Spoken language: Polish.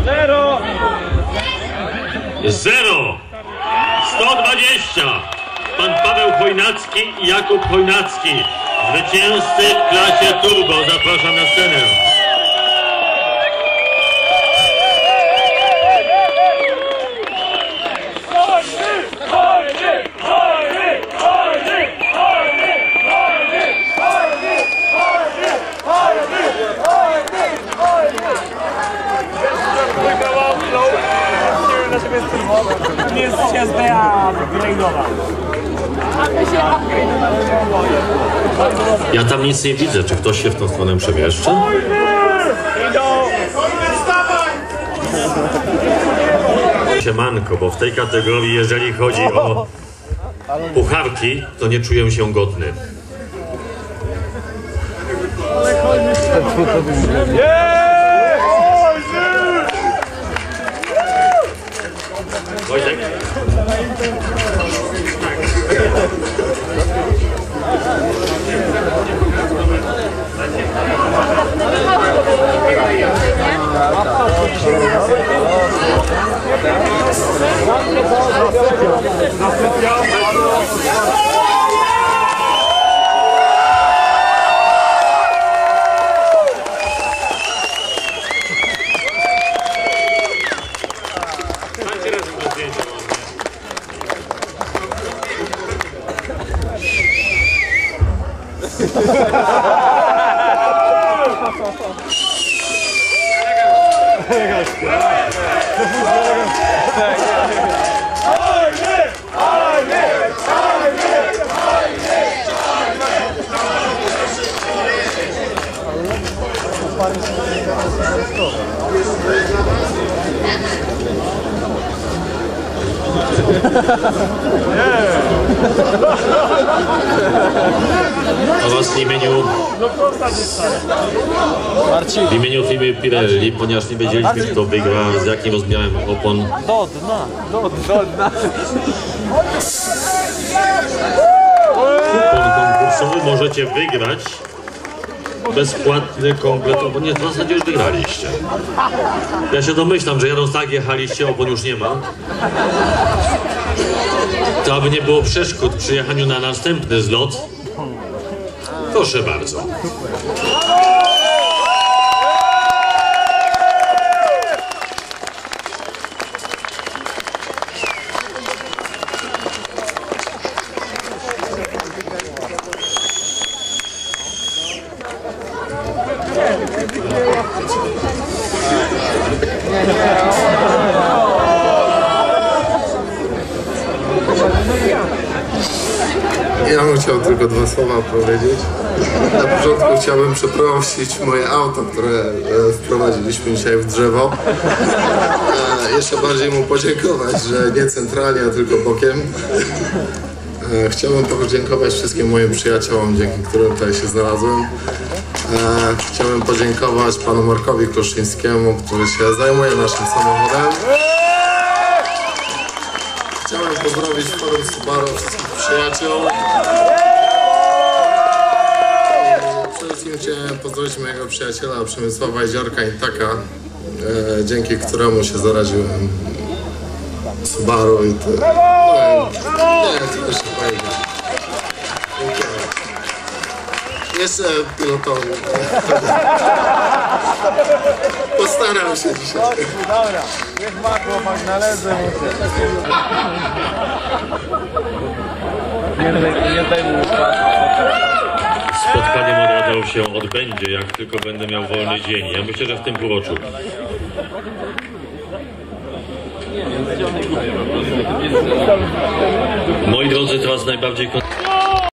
0. 120. Pan Paweł Chojnacki i Jakub Chojnacki. Zwycięzcy w klasie turbo. Zapraszam na scenę. Nie jest SDA grade'owa. Ja tam nic nie widzę. Czy ktoś się w tą stronę przemieszcza? Siemanko, bo w tej kategorii, jeżeli chodzi o pucharki, to nie czuję się godny. Wojtek? A was w imieniu firmy Pirelli, ponieważ nie wiedzieliśmy, kto wygra, z jakim rozmiarem opon. Do dna. Kupon konkursowy możecie wygrać bezpłatny komplet opon. Nie, w zasadzie już wygraliście. Ja się domyślam, że jadąc tak jechaliście, opon już nie ma. To aby nie było przeszkód przy jechaniu na następny zlot. Proszę bardzo. Ja bym chciał tylko 2 słowa powiedzieć. Na początku chciałbym przeprosić moje auto, które wprowadziliśmy dzisiaj w drzewo. Jeszcze bardziej mu podziękować, że nie centralnie, a tylko bokiem. Chciałbym podziękować wszystkim moim przyjaciołom, dzięki którym tutaj się znalazłem. Chciałbym podziękować panu Markowi Kloszyńskiemu, który się zajmuje naszym samochodem. Chciałem pozdrowić forum Subaru, wszystkich przyjaciół. Przede wszystkim chciałem pozdrowić mojego przyjaciela Przemysława Jeziorka Intaka, dzięki któremu się zaraziłem Subaru i nie wiem, co też się powiedzieć. Jeszcze pilotowi. Postaram się dzisiaj. Dobra, niech ma chłopak należy mu się. Nie zdejmuj. Spotkanie Modradeł się odbędzie, jak tylko będę miał wolny dzień. Ja myślę, że w tym półroczu. Moi drodzy, teraz najbardziej